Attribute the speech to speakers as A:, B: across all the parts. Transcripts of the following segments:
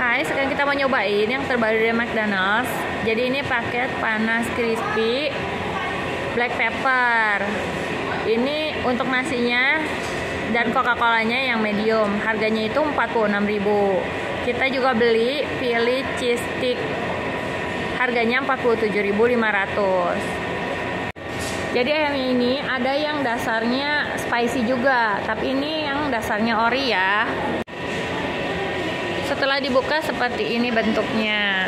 A: Hai, sekarang kita mau nyobain yang terbaru dari McDonald's. Jadi ini paket panas crispy black pepper. Ini untuk nasinya dan Coca-Colanya yang medium. Harganya itu 46.000. Kita juga beli Philly cheese stick. Harganya 47.500. Jadi ayam ini ada yang dasarnya spicy juga, tapi ini yang dasarnya ori ya. Setelah dibuka seperti ini bentuknya.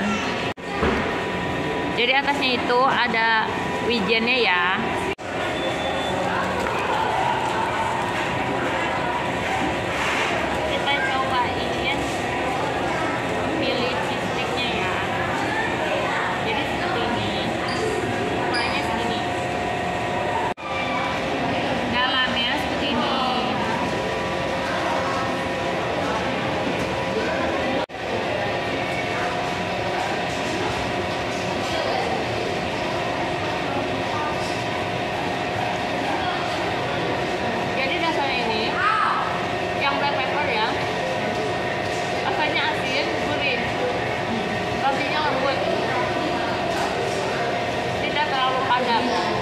A: Jadi atasnya itu ada wijennya ya. Kita cobain pilih cheese sticknya ya. Jadi seperti ini. Ukurannya segini. Dalamnya seperti ini. Rambutnya lembut, tidak terlalu padat.